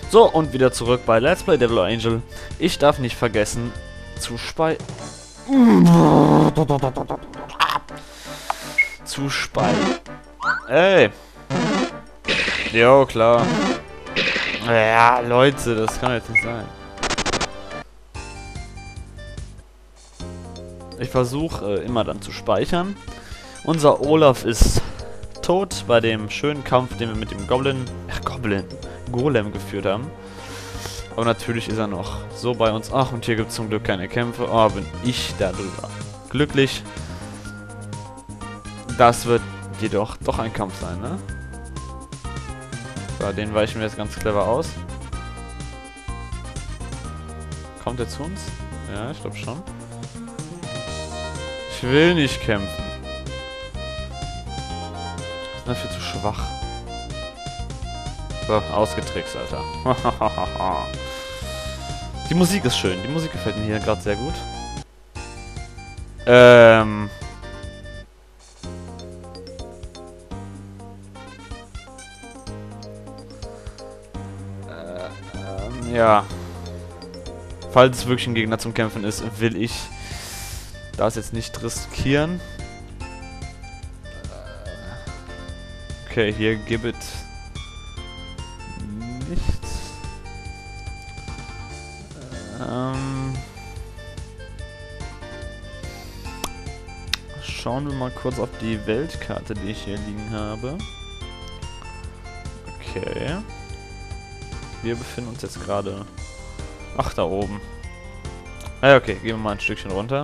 So, und wieder zurück bei Let's Play Devil or Angel. Ich darf nicht vergessen zu Ey. Jo, klar. Ja, Leute, das kann jetzt nicht sein. Ich versuche immer dann zu speichern. Unser Olaf ist tot bei dem schönen Kampf, den wir mit dem Golem geführt haben. Aber natürlich ist er noch so bei uns. Ach, und hier gibt es zum Glück keine Kämpfe. Oh, bin ich darüber glücklich. Das wird jedoch doch ein Kampf sein, ne? So, den weichen wir jetzt ganz clever aus. Kommt er zu uns? Ja, ich glaube schon. Ich will nicht kämpfen. Ist dafür zu schwach. So, ausgetrickst, Alter. Die Musik ist schön. Die Musik gefällt mir hier gerade sehr gut. Ja. Falls es wirklich ein Gegner zum Kämpfen ist, will ich das jetzt nicht riskieren. Okay, hier gibt es nichts. Schauen wir mal kurz auf die Weltkarte, die ich hier liegen habe. Okay. Wir befinden uns jetzt gerade... Ach, da oben. Ah, okay, gehen wir mal ein Stückchen runter.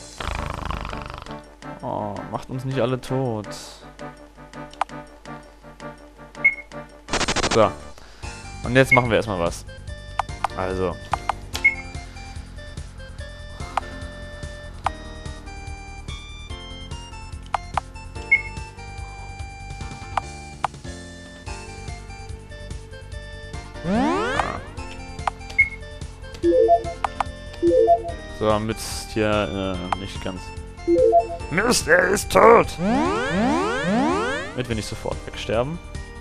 Oh, macht uns nicht alle tot. So. Und jetzt machen wir erstmal was. Also. So, Mist hier nicht ganz... Mist, er ist tot! Damit wir nicht sofort wegsterben.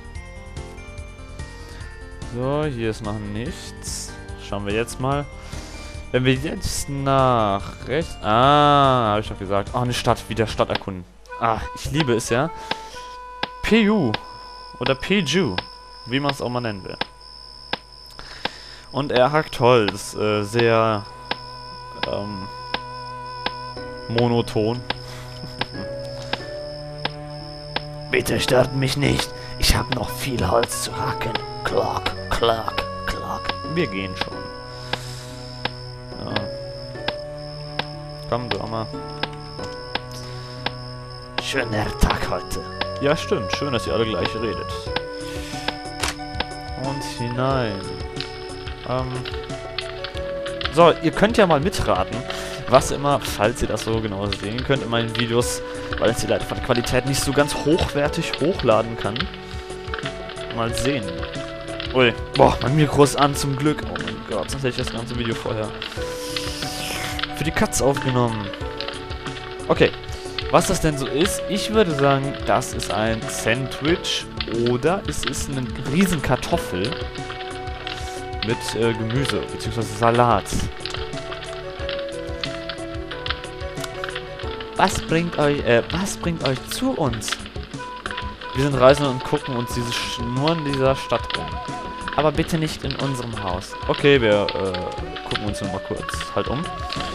So, hier ist noch nichts. Schauen wir jetzt mal. Wenn wir jetzt nach rechts... Ah, habe ich doch gesagt. Oh, eine Stadt. Wieder Stadt erkunden. Ah, ich liebe es ja. PU. Oder PJU. Wie man es auch mal nennen will. Und er hackt Holz. Sehr... monoton. Bitte stört mich nicht. Ich habe noch viel Holz zu hacken. Klock, klock, klock. Wir gehen schon. Ja. Komm, du Armer. Schöner Tag heute. Ja, stimmt. Schön, dass ihr alle gleich redet. Und hinein. So, ihr könnt ja mal mitraten, was immer, falls ihr das so genau sehen könnt in meinen Videos, weil es die leider von der Qualität nicht so ganz hochwertig hochladen kann. Mal sehen. Ui, boah, mein Mikro ist an, zum Glück. Oh mein Gott, sonst hätte ich das ganze Video vorher für die Katz aufgenommen. Okay, was das denn so ist, ich würde sagen, das ist ein Sandwich oder es ist eine riesen Kartoffel mit Gemüse bzw. Salat. Was bringt euch zu uns? Wir sind Reisende und gucken uns nur in dieser Stadt um. Aber bitte nicht in unserem Haus. Okay, wir gucken uns nur mal kurz halt um.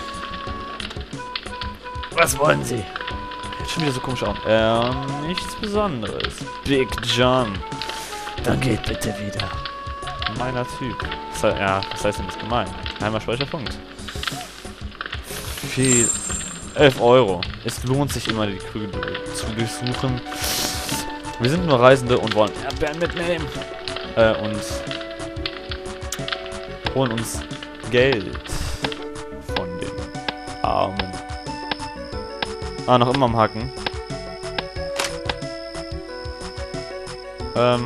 Was wollen Sie? Jetzt schon wieder so komisch auf. Nichts Besonderes. Big John. Dann geht bitte wieder. Meiner Typ. Ja, was heißt denn das gemein? Geheimer Speicherpunkt. Viel. 11 Euro. Es lohnt sich immer, die Krüge zu durchsuchen. Wir sind nur Reisende und wollen Erdbeeren mitnehmen. Und holen uns Geld von den Armen. Ah, noch immer am Hacken. Ja.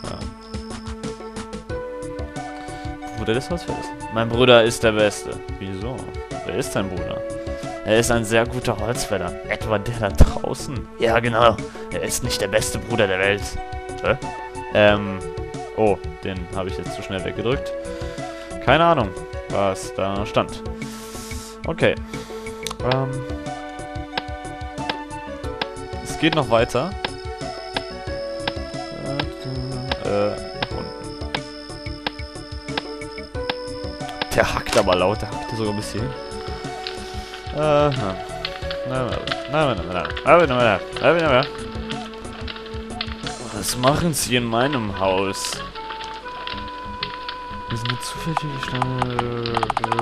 Bruder des Hausfeldes. Mein Bruder ist der Beste. Wieso? Wer ist dein Bruder? Er ist ein sehr guter Holzfäller. Etwa der da draußen? Ja, genau. Er ist nicht der beste Bruder der Welt. Oh, den habe ich jetzt zu schnell weggedrückt. Keine Ahnung, was da stand. Okay. Es geht noch weiter. Unten. Der hackt aber laut, der hackt sogar ein bisschen. Was machen Sie in meinem Haus? Wir sind eine zufällige Stelle.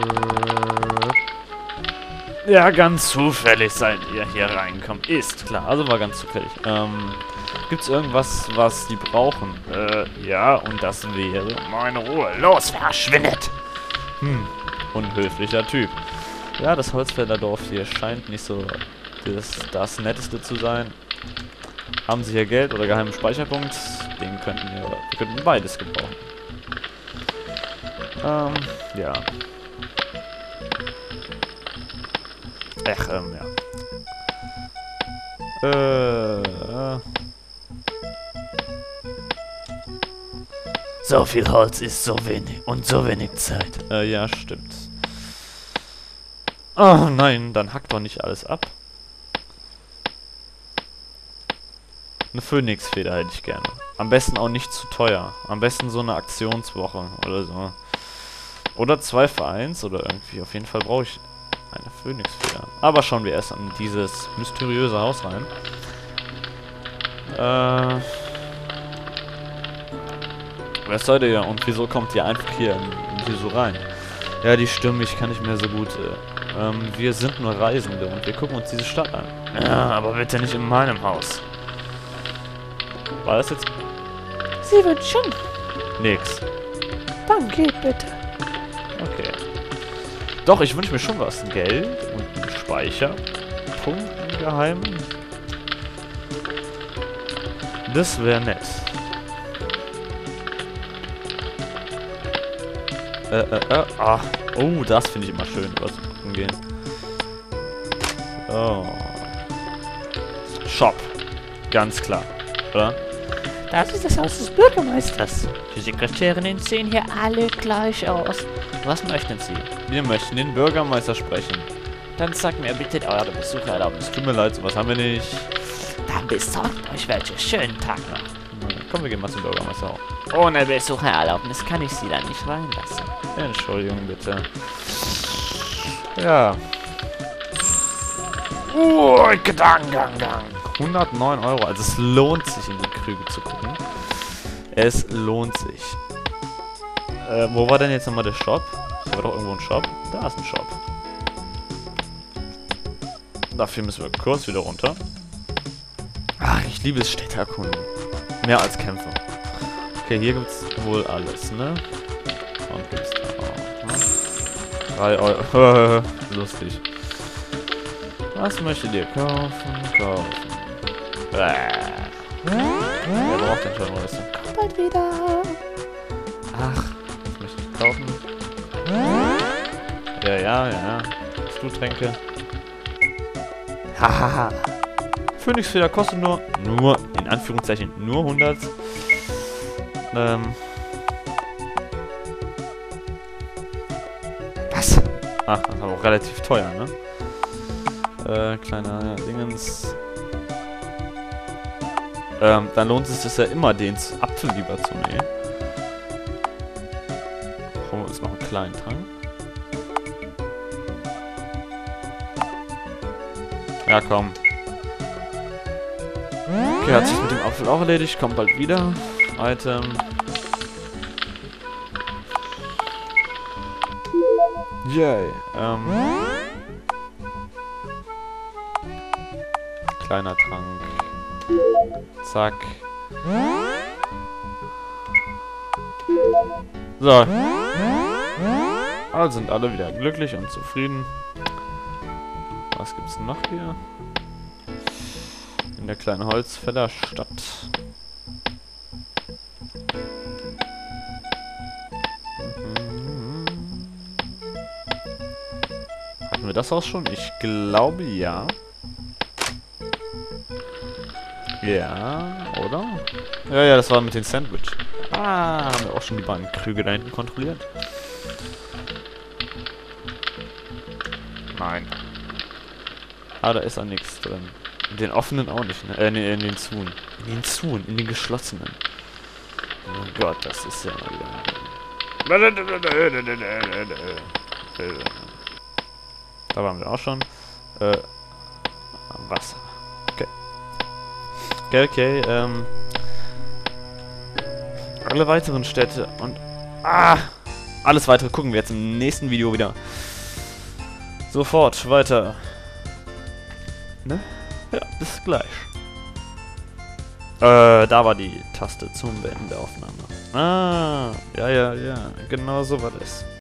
Ja, ganz zufällig seid ihr hier reinkommt. Ist klar, also war ganz zufällig. Gibt's irgendwas, was die brauchen? Ja, und das wäre meine Ruhe. Los, verschwindet! Unhöflicher Typ. Ja, das Holzfällerdorf hier scheint nicht so das Netteste zu sein. Haben Sie hier Geld oder geheimen Speicherpunkt? Den wir könnten beides gebrauchen. Ja. Ja. So viel Holz ist so wenig und so wenig Zeit. Ja, stimmt. Oh nein, dann hackt doch nicht alles ab. Eine Phönixfeder hätte ich gerne. Am besten auch nicht zu teuer. Am besten so eine Aktionswoche oder so. Oder 2 für 1 oder irgendwie. Auf jeden Fall brauche ich eine Phönixfeder. Aber schauen wir erst an dieses mysteriöse Haus rein. Wer seid ihr und wieso kommt ihr einfach hier so rein? Ja, die Stimme, ich kann nicht mehr so gut. Wir sind nur Reisende und wir gucken uns diese Stadt an. Ja, aber bitte nicht in meinem Haus. War das jetzt? Sie wünschen. Nix. Dann geht bitte. Okay. Doch, ich wünsche mir schon was. Geld und einen Speicherpunkt im Geheimen. Das wäre nett. Oh, das finde ich immer schön, über so gucken gehen. Oh. Shop. Ganz klar, oder? Das ist das Haus des Bürgermeisters. Die Sekretärinnen sehen hier alle gleich aus. Was möchten Sie? Wir möchten den Bürgermeister sprechen. Dann sagt mir bitte eure Besuchererlaubnis. Tut mir leid, sowas haben wir nicht. Dann besorgt euch welche. Schönen Tag noch. Komm, wir gehen mal zum Bürgermeister. Ohne Besuchererlaubnis kann ich Sie da nicht reinlassen. Entschuldigung, bitte. Ja. Gang. 109 €. Also es lohnt sich, in die Krüge zu gucken. Es lohnt sich. Wo war denn jetzt nochmal der Shop? Da war doch irgendwo ein Shop. Da ist ein Shop. Dafür müssen wir kurz wieder runter. Ach, ich liebe es Städte erkunden. Mehr als Kämpfe. Okay, hier gibt's wohl alles, ne? Und gibt's da auch, ne? 3 €. Lustig. Was möchtet ihr kaufen? Wer braucht denn schon Rüstung? Kommt bald wieder. Ach, das möchte ich kaufen. Ja. Stuhltränke. Hahaha. Phönixfeder kostet nur, in Anführungszeichen, nur 100. Was? Ach, das ist aber auch relativ teuer, ne? Kleiner Dingens. Dann lohnt es sich ja immer, den Apfel lieber zu nehmen. Holen wir uns noch einen kleinen Trank. Ja, komm. Okay, hat sich mit dem Apfel auch erledigt. Kommt bald wieder. Item. Yay. Kleiner Trank. Zack. So. Also sind alle wieder glücklich und zufrieden. Was gibt's denn noch hier? In der kleinen Holzfällerstadt. Hatten wir das auch schon? Ich glaube ja. Ja, oder? Ja, das war mit den Sandwich. Ah, haben wir auch schon die beiden Krüge da hinten kontrolliert? Nein. Ah, da ist auch nichts drin. In den offenen auch nicht, ne? Nee, in den Zuen. In den Zuen, in den geschlossenen. Oh Gott, das ist ja mal wieder... Da waren wir auch schon. Wasser. Okay. Okay, alle weiteren Städte und... alles weitere gucken wir jetzt im nächsten Video wieder. Sofort weiter. Ne? Ja, bis gleich. Da war die Taste zum Beenden der Aufnahme. Ah, ja, genau so war das.